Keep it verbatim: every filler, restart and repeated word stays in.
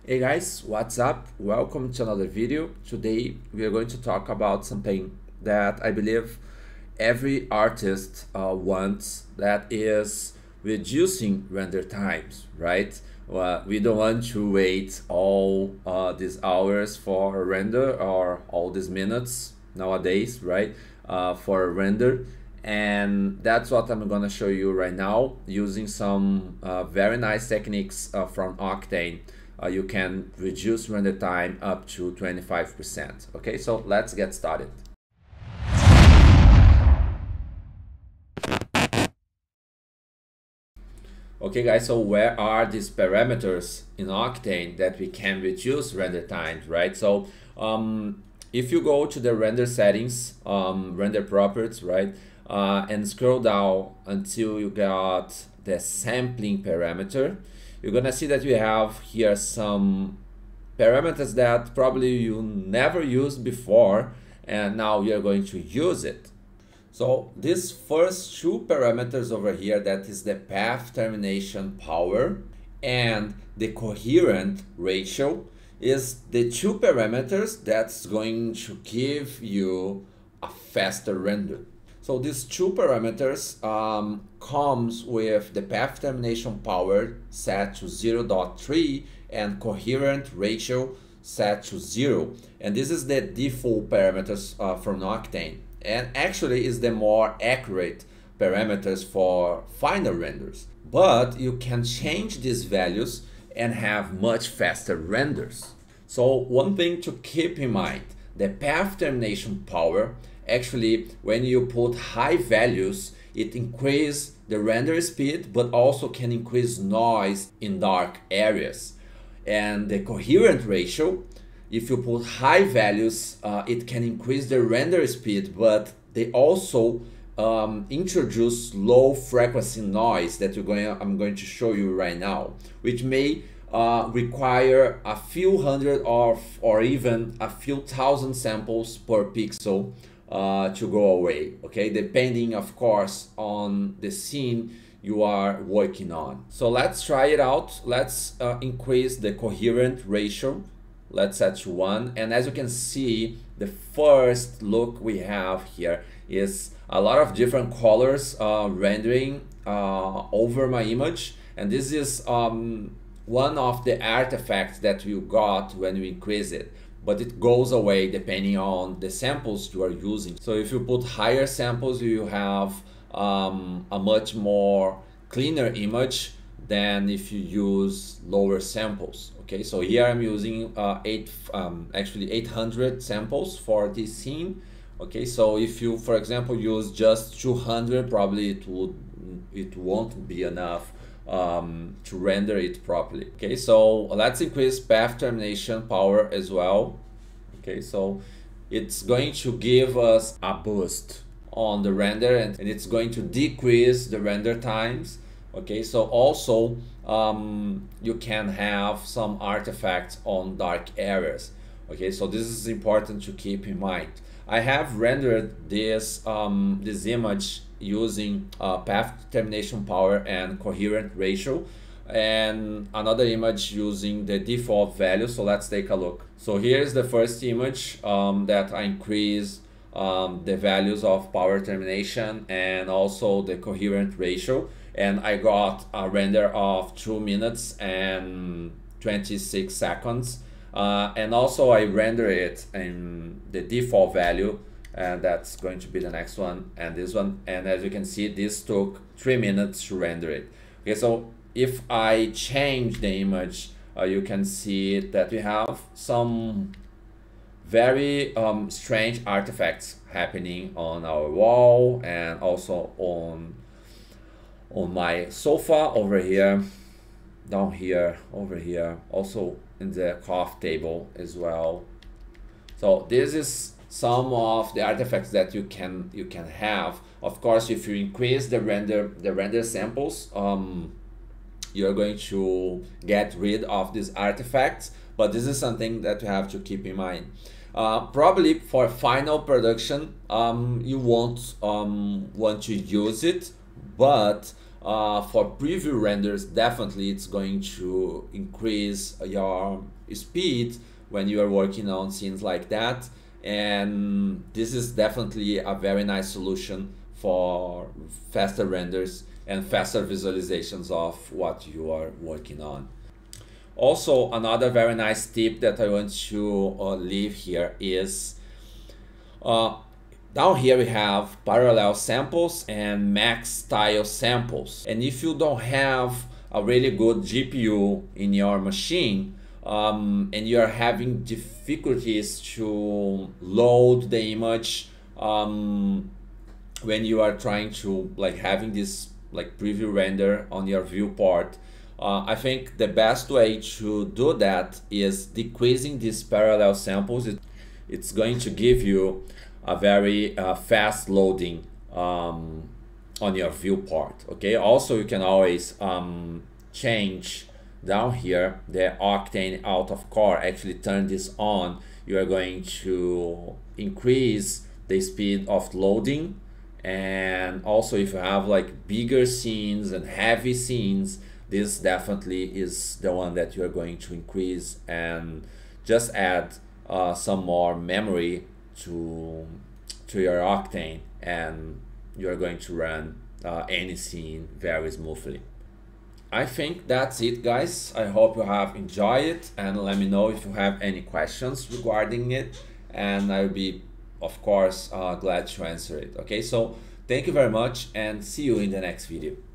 Hey guys, what's up? Welcome to another video. Today we are going to talk about something that I believe every artist uh, wants, that is reducing render times, right? Well, we don't want to wait all uh, these hours for a render or all these minutes nowadays, right? Uh, for a render. And that's what I'm gonna show you right now using some uh, very nice techniques uh, from Octane. Uh, you can reduce render time up to twenty-five percent. Okay, so let's get started. Okay guys, so where are these parameters in Octane that we can reduce render times, right? So um, if you go to the render settings, um, render properties, right? Uh, and scroll down until you got the sampling parameter, you're gonna see that we have here some parameters that probably you never used before, and now we are going to use it. So these first two parameters over here, that is the path termination power and the coherent ratio, is the two parameters that's going to give you a faster render. So these two parameters um, comes with the path termination power set to zero point three and coherent ratio set to zero. And this is the default parameters uh, from Octane, and actually is the more accurate parameters for final renders. But you can change these values and have much faster renders. So one thing to keep in mind, the path termination power, actually when you put high values, it increases the render speed but also can increase noise in dark areas. And the coherent ratio, if you put high values, uh, it can increase the render speed, but they also um, introduce low frequency noise that you're going, I'm going to show you right now, which may uh, require a few hundred or, or even a few thousand samples per pixel uh, to go away, okay? Depending, of course, on the scene you are working on. So let's try it out. Let's uh, increase the coherent ratio. Let's set to one, and as you can see, the first look we have here is a lot of different colors uh, rendering uh, over my image, and this is um, one of the artifacts that you got when you increase it, but it goes away depending on the samples you are using. So if you put higher samples, you have um, a much more cleaner image than if you use lower samples. Okay, so here I'm using uh, eight, um, actually eight hundred samples for this scene. Okay, so if you, for example, use just two hundred, probably it would, it won't be enough um, to render it properly. Okay, so let's increase path termination power as well. Okay, so it's going to give us a boost on the render, and, and it's going to decrease the render times. Okay, so also um, you can have some artifacts on dark areas. Okay, so this is important to keep in mind. I have rendered this um, this image using uh, path termination power and coherent ratio, and another image using the default value. So let's take a look. So here's the first image um, that I increased um, the values of power termination and also the coherent ratio, and I got a render of two minutes and twenty-six seconds. Uh, and also I render it in the default value, and that's going to be the next one and this one. And as you can see, this took three minutes to render it. Okay, so if I change the image, uh, you can see that we have some very um, strange artifacts happening on our wall and also on on my sofa over here, down here, over here, also in the coffee table as well. So this is some of the artifacts that you can you can have. Of course, if you increase the render the render samples, um, you're going to get rid of these artifacts, but this is something that you have to keep in mind. Uh, probably for final production, um, you won't um, want to use it, but uh, for preview renders, definitely it's going to increase your speed when you are working on scenes like that. And this is definitely a very nice solution for faster renders and faster visualizations of what you are working on. Also, another very nice tip that I want to uh, leave here is uh, down here we have parallel samples and max tile samples. And if you don't have a really good G P U in your machine, um, and you are having difficulties to load the image um, when you are trying to like having this like preview render on your viewport, uh, I think the best way to do that is decreasing these parallel samples. It, it's going to give you a very uh, fast loading um, on your viewport. Okay. Also, you can always um, change down here the Octane out of core. Actually, turn this on. You are going to increase the speed of loading. And also, if you have like bigger scenes and heavy scenes, this definitely is the one that you are going to increase, and just add uh, some more memory to to your Octane, and you are going to run uh, any scene very smoothly. I think that's it, guys. I hope you have enjoyed it, and let me know if you have any questions regarding it, and I'll be of course uh, glad to answer it. Okay, so thank you very much and see you in the next video.